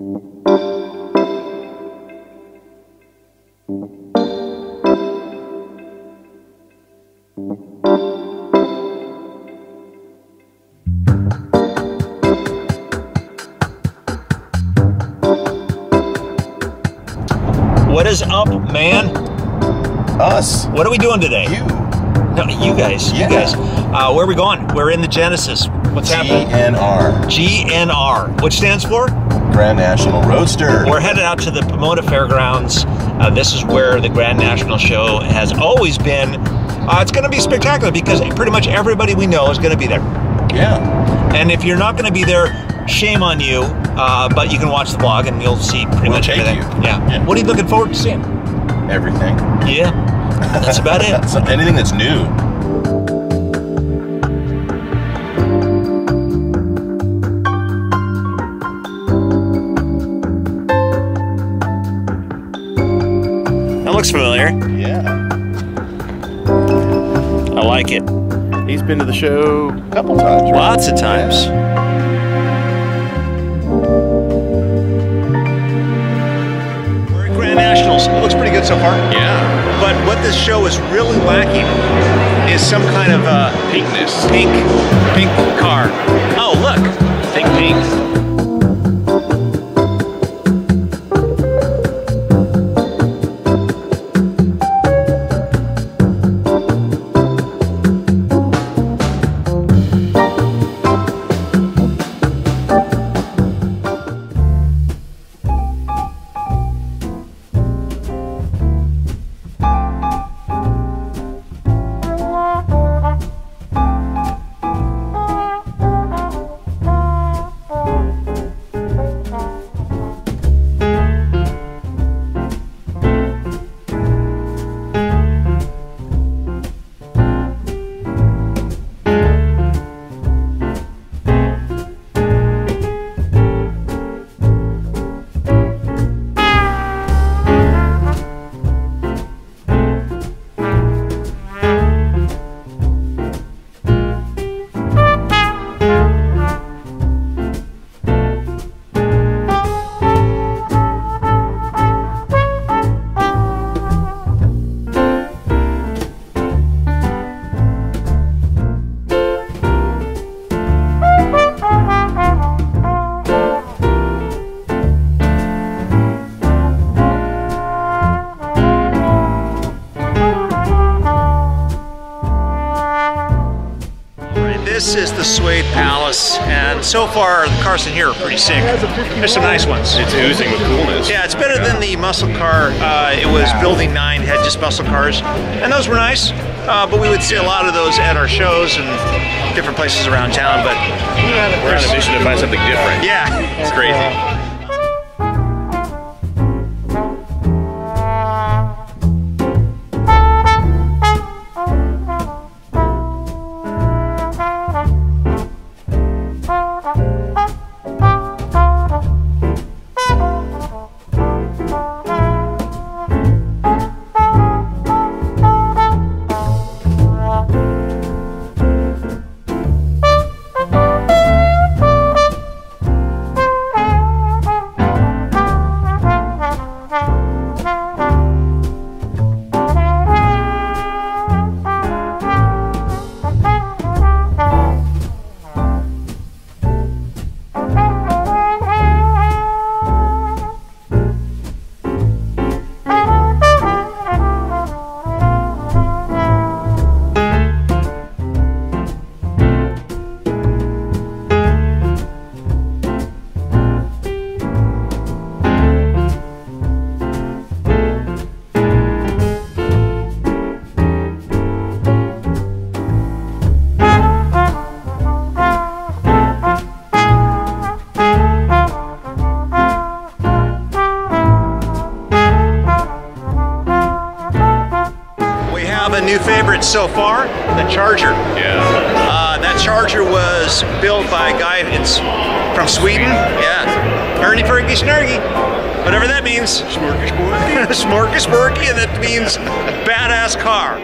What is up, man? Us. What are we doing today? You. No, you guys. Yeah. You guys. Where are we going? We're in the Genesis. What's happening? GNR. GNR. Which stands for? Grand National Roadster. We're headed out to the Pomona Fairgrounds. This is where the Grand National Show has always been. It's going to be spectacular because pretty much everybody we know is going to be there. Yeah. And if you're not going to be there, shame on you. But you can watch the vlog and you'll see pretty much take everything. you. Yeah. What are you looking forward to seeing? Everything. Yeah. That's about it. So anything that's new. That looks familiar. Yeah. I like it. He's been to the show a couple times, right? Lots of times. We're at Grand Nationals. It looks pretty good so far. Yeah. But what this show is really lacking is some kind of Pinkness. pink car. Oh, look. Pink. This is the Suede Palace, and so far the cars in here are pretty sick. There's some nice ones. It's oozing with coolness. Yeah, it's better than the muscle car. It was Building 9, had just muscle cars, and those were nice. But we would see a lot of those at our shows and different places around town. But We're on a mission to find something different. yeah, It's crazy. New favorite so far, the Charger. Yeah. That Charger was built by a guy from Sweden. Yeah. Ernie Fergie Snurgy. Whatever that means. Smorky smorky. Smorky Smorky, and that means badass car.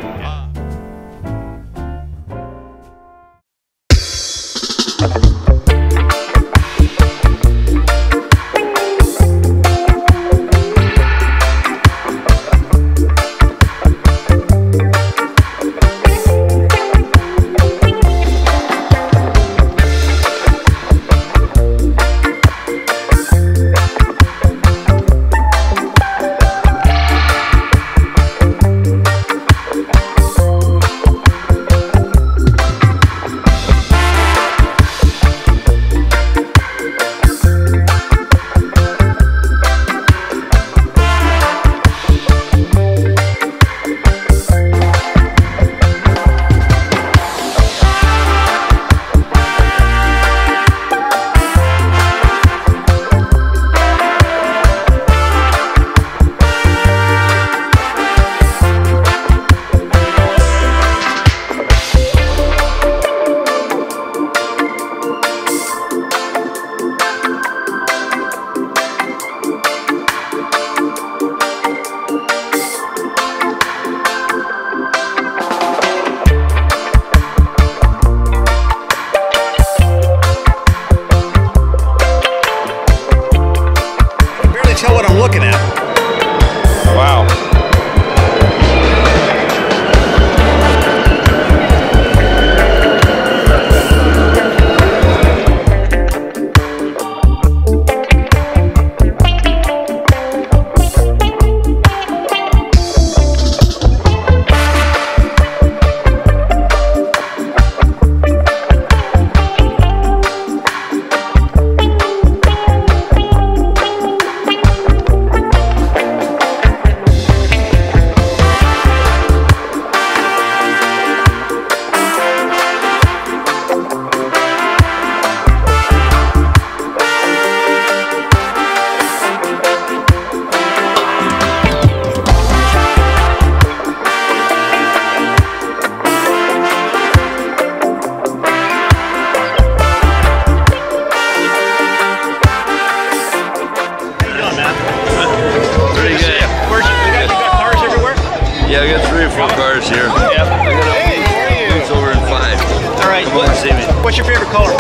right. What's your favorite color?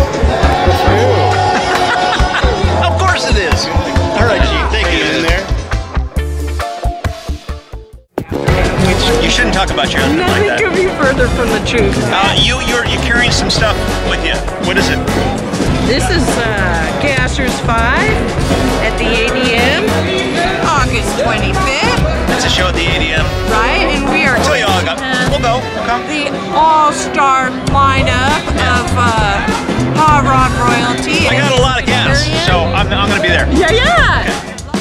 Of course it is. All right, thank you. In there. You shouldn't talk about your husband like Nothing that. could be further from the truth. You're carrying some stuff with you. What is it? This is Cashers 5 at the ADM, August 25th, It's a show at the ADM. right? And we are So y'all got. We'll go. Come. the all-star lineup of Hot Rod royalty. I got a lot of gas, so I'm going to be there. Yeah, yeah.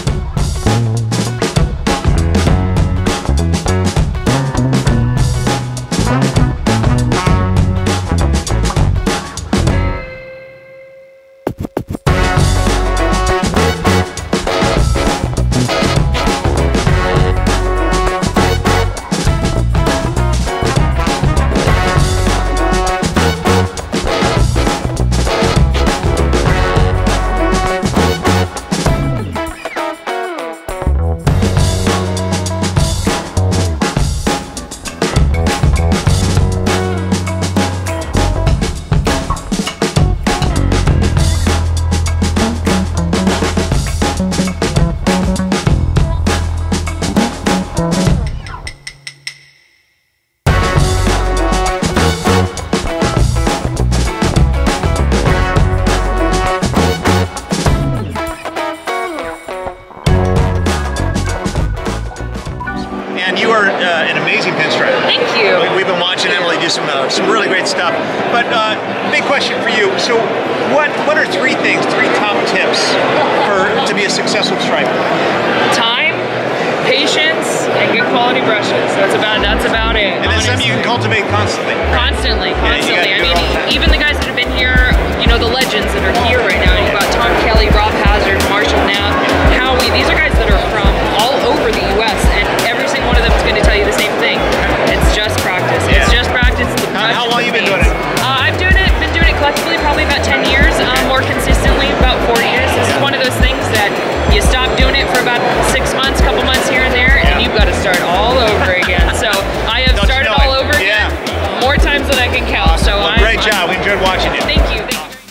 And you are an amazing pinstripe. Thank you. We've been watching Emily do some really great stuff. But big question for you. So, what are three top tips to be a successful striper? Time, patience, and good quality brushes. That's about it. And that's something you can cultivate constantly. Constantly. Yeah, you gotta I do it mean, all the time. even the guys that have been here, you know, the legends that are here right now. You've got Tom Kelly, Rob Hazard, Marshall Knapp, Howie. These are guys that are from all over the U.S. and every single one of them is going to tell you the same thing. It's just practice. Yeah. It's just practice. The How long you been doing it? Been doing it collectively probably about 10 years. More consistently about 4 years. This is one of those things that you stop doing it for about 6 months, couple months here and there, and you've got to start all over again. So I have Don't you started know all it? over again, Yeah. more times than I can count. So Well, great job. We enjoyed watching you. Thank you.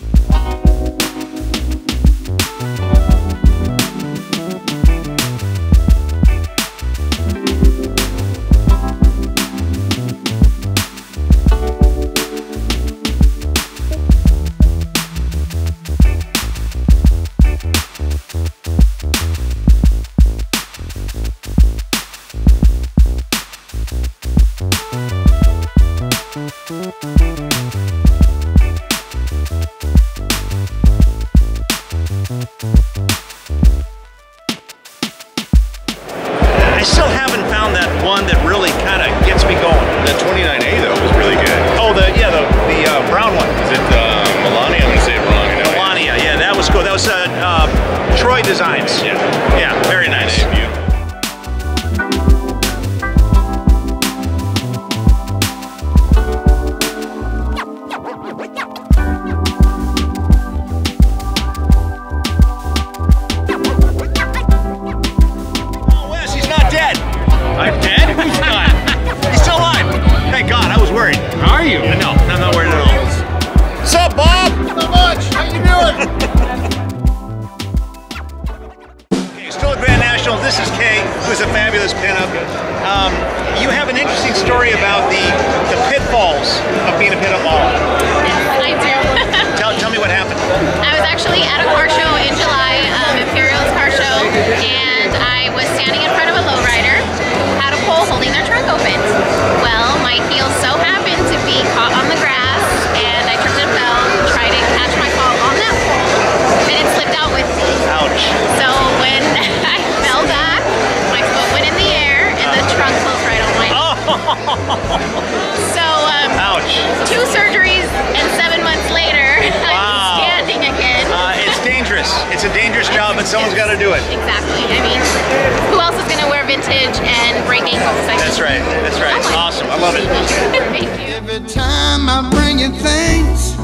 I still haven't found that one that really kind of gets me going. The 29A though was really good. Oh, the brown one. Is it Melania? I'm gonna say it wrong. I know. Melania. Yeah, that was cool. That was Troy Designs. Yeah. Yeah, very nice. Beautiful. Oh, Wes, he's not dead. I'm dead? He's not. He's still alive. Thank God, I was worried. How are you? No, I'm not worried at all. What's up, Bob? Not much. How you doing? Okay, still at Grand National. This is Kay, who's a fabulous pinup. You have an interesting story about the pitfalls of being a pinup model. I do. Tell me what happened. I was actually at a car show in July, Imperial's car show, and I was standing in front of a lowrider who had a pole holding their trunk open. Well, my heels so happened to be caught on the grass, and I tripped and fell, tried to catch my fall on that pole, and it slipped out with me. Ouch. So when I fell back, my foot went in the air, and the trunk closed right on my head. So, Ouch. 2 surgeries, and 7 months later, I'm standing again. It's dangerous. It's a dangerous job, but someone's got to do it. Exactly. I mean, who else is going to wear vintage and break ankles? That's right. That's right. Oh my- Awesome. I love it. Thank you. Every time I bring you things,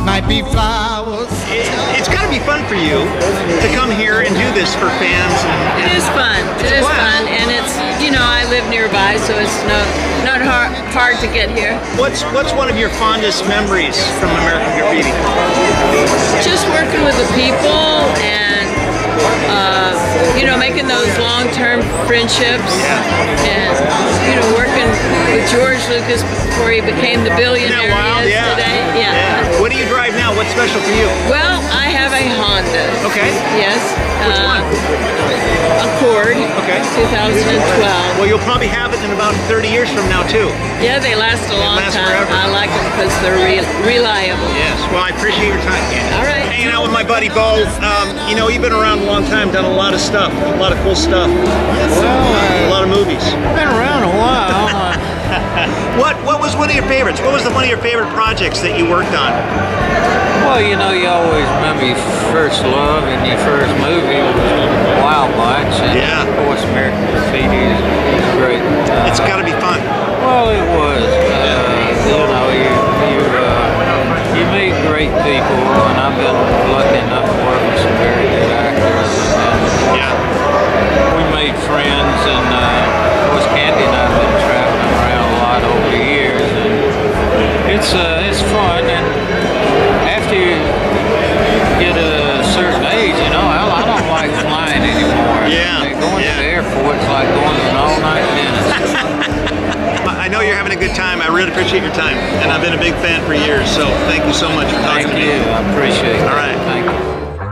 might be flowers. It's got to be fun for you to come here and do this for fans. It is fun. It is fun, and it's, you know, I live nearby, so it's not hard to get here. What's one of your fondest memories from American Graffiti? Just working with the people and you know, making those long-term friendships, and you know, working with George Lucas before he became the billionaire he is today. Yeah. What do you drive now? What's special for you? Well, I have a Honda. Okay. Yes. Which one? Accord. Okay. 2012. Well, you'll probably have it in about 30 years from now too. Yeah, they last a long time. Forever. I like them because they're reliable. Yes. Well, I appreciate your time, Candy. All right. Hanging out with my buddy Bo. You know, you've been around a long time, done a lot of stuff, a lot of cool stuff. Well, a lot of movies. Been around a while. What was one of your favorites? What was one of your favorite projects that you worked on? Well, you know, you always remember your first love and your first movie was Wild Bites, and Yeah. of course American Graffiti is great. It's got to be fun. Well, it was. You know, you meet great people, and I've been lucky enough to work with some very good actors. And Yeah. we made friends, and of course Candy and I have been traveling around a lot over the years, and it's fun. And after you get a certain age, you know, I don't like flying anymore. Yeah. Going to the airport's like going to an all-night dentist. I know you're having a good time. I really appreciate your time, and I've been a big fan for years. So thank you so much for talking to me. Thank you. I appreciate it. All right. Thank you.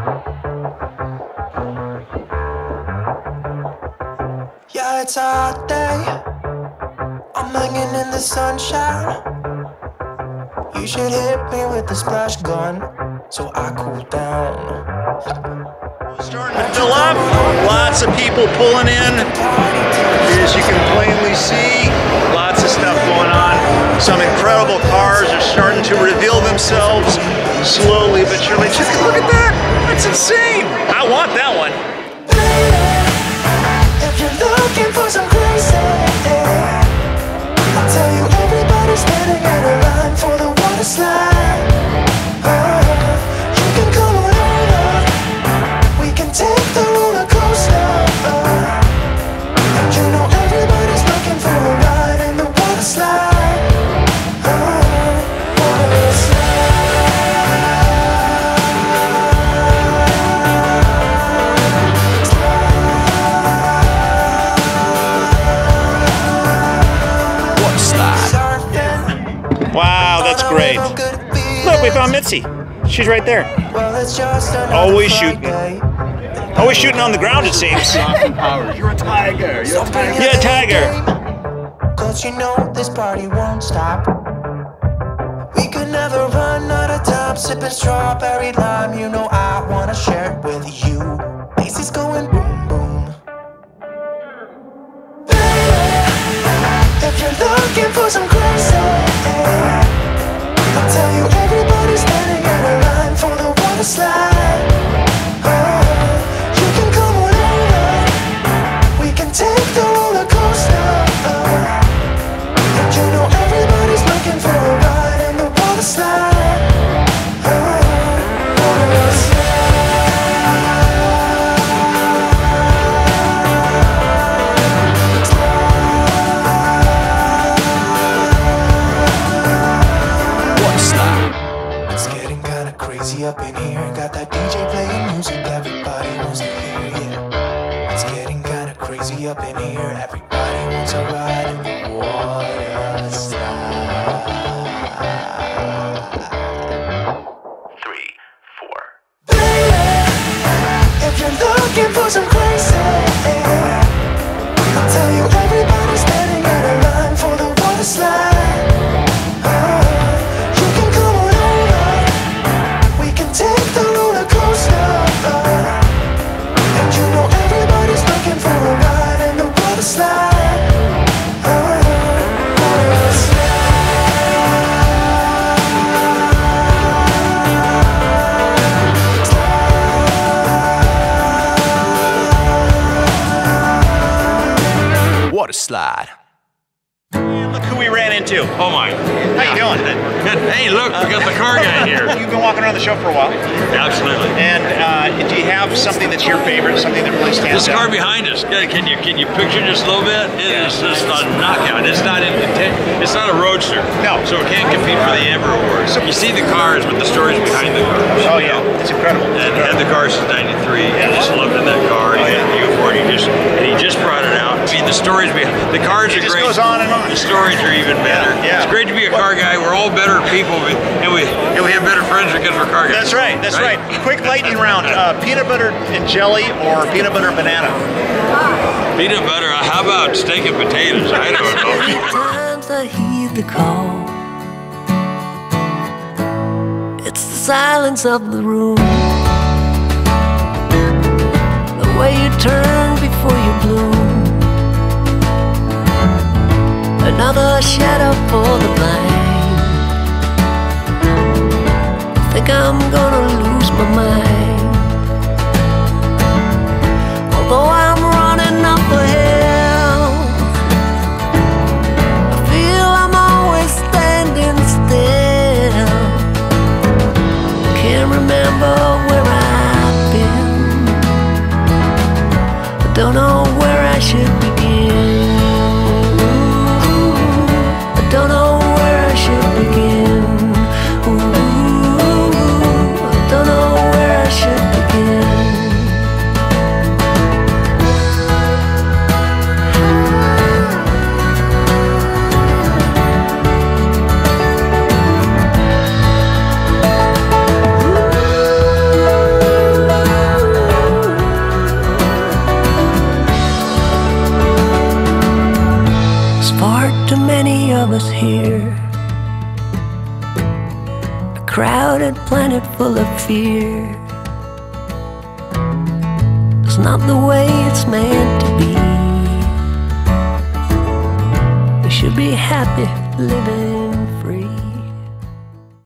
Yeah, it's a hot day. I'm hanging in the sunshine. You should hit me with the splash gun so I cool down. Starting to fill up. Lots of people pulling in. As you can plainly see, lots of stuff going on. Some incredible cars are starting to reveal themselves slowly but surely. Just look at that. That's insane. I want that one. If you're looking for some crazy, I'll tell you everybody's standing in a line for the water slide. You can come on over. We can take the roller coaster. And you know everybody's looking for a ride in the water slide. Water slide. Wow, that's great. Look, we found Mitzi. She's right there. Always shooting. Always shooting on the ground, it seems. You're a tiger. You're a tiger. Yeah, tiger. Cause you know this party won't stop. We could never run out of time. Sipping strawberry lime. You know I wanna share it with you. Macy's going boom boom. Baby, if you're looking for some crazy, I'll tell you everybody's standing in a line for the water slide. You can come on over. We can take the roller coaster. And you know everybody's looking for a ride in the water slide. Water slide. It's getting kinda crazy up in here. Got that DJ playing music everybody wants to hear, yeah. It's getting kinda crazy up in here. Everybody wants a ride in the water slide. 3, 4. Baby, if you're looking for some crazy, I'll tell you everybody's standing in a line for the water slide. You can come on over. We can take the roller coaster. And you know everybody's looking for a ride in the water slide. Water slide. Water slide. Look who we ran ran into. Oh my. How you doing? Good. Hey, look, we got the car guy here. You've been walking around the show for a while. Absolutely. And do you have something that's your favorite, something that really stands This out? car behind us, can you picture just a little bit? It is just a knockout. It's not a roadster. No. So it can't compete for the Amber Award. So you see the cars with the stories behind the cars. Oh yeah, it's incredible. And had the car since '93. I just loved in that car. He had a uniform. He just brought it out. I mean, the stories behind the cars are It just great. goes on and on. The stories are even better. Yeah. It's great to be a car guy. We're all better people, and we have better friends because we're car guys. That's right. That's right. Quick lightning round: peanut butter and jelly or peanut butter and banana? Peanut butter. How about steak and potatoes? I don't know. Times I heed the call. It's the silence of the room. The way you turn before you bloom. Another shadow for the blind. I think I'm gonna lose my mind. Although I'm running up a hill, I feel I'm always standing still. Can't remember where I've been. I don't know where I should begin. I don't know where I should begin. I don't know where I should begin. Too many of us here, a crowded planet full of fear. It's not the way it's meant to be. We should be happy living.